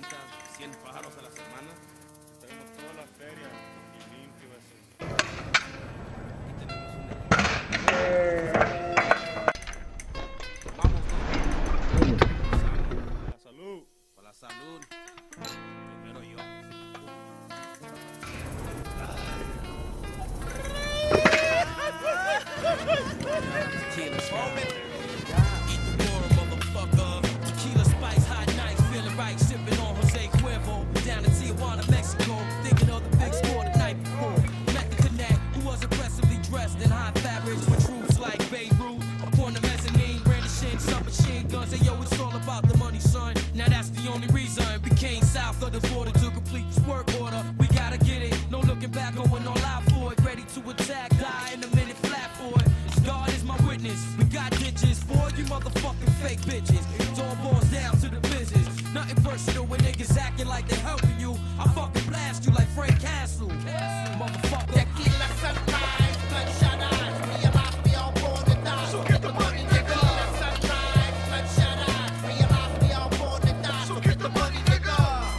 50, 100 pájaros a la semana. Tenemos toda la feria y limpio eso. Y tenemos un Vamos, La salud. por la salud. Primero yo. Tequila spice. Eat the water, motherfucker. Tequila spice, hot nights, feeling right, sipping on Jose Cuervo. Down in Tijuana, Mexico, thinking of the big score the night before. Met the connect, who was aggressively dressed in high fabrics with troops like Beirut. Upon the mezzanine, brandishing submachine guns. Hey yo, it's all about the money, son. Now that's the only reason it became south of the border to complete this work order. We gotta get it, no looking back, going all out for it. Ready to attack, die in a minute, flat for it. God is my witness. We got ditches for you motherfucking fake bitches. It all boils down to the business. Nothing personal when niggas acting like they helping you. I fucking blast you like Frank Castle. Motherfucker. Tequila sunrise, bloodshot eyes. Realize we all born to die. So get the money, nigga. Tequila sunrise, bloodshot eyes. Realize we all born to die. So get the money, nigga.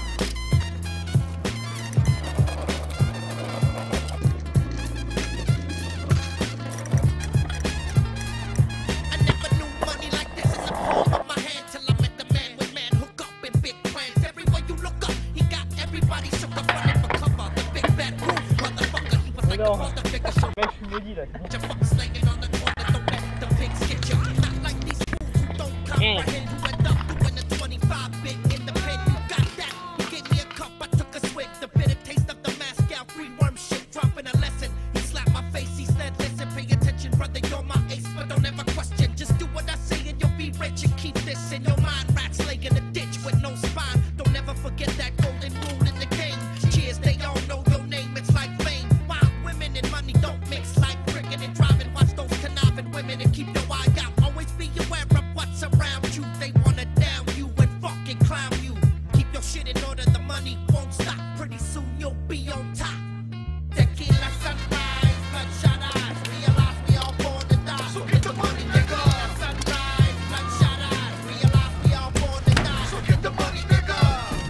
I never knew money like this in the palm of my hand till I met the man with man hook up in big plans. Everywhere you look up, he got everybody shook up running for cover. The big bad roof, motherfucker, he was like a mother figure. So Mec, je suis maudit là. your fuck slanging on the corner, don't let the pigs get you. Not like these fools who don't comprehend who end up doing the 25 big in the pen. You got that? You gave me a cup, I took a swig. The bitter taste of the Moscow free worm shit, dropping a lesson. He slapped my face, he said, listen, pay attention, brother, you're my ace, but don't ever question. Just do what I say and you'll be rich and keep this in your mind. Rats laying in the ditch with no spine. Don't ever forget that golden rule in the game. Cheers, they all know your name, it's like fame. Wild women and money don't mix like drinking and driving. Watch those conniving women and keep your eye out. Always be aware of what's around you. They wanna down you and fucking clown you. Keep your shit in order, the money won't stop. Pretty soon you'll be on top. Tequila sunrise, bloodshot eyes. Realize we all born to die. So get the money, nigga. Tequila sunrise, bloodshot eyes. Realize we all born to die. So get the money, nigga.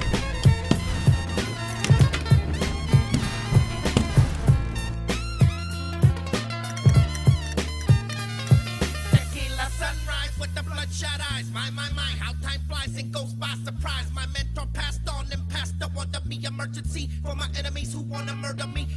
Tequila sunrise with the bloodshot eyes. My, how time flies and goes by surprise. My mentor passed on and passed the one to me. Emergency for my enemies who wanna murder me.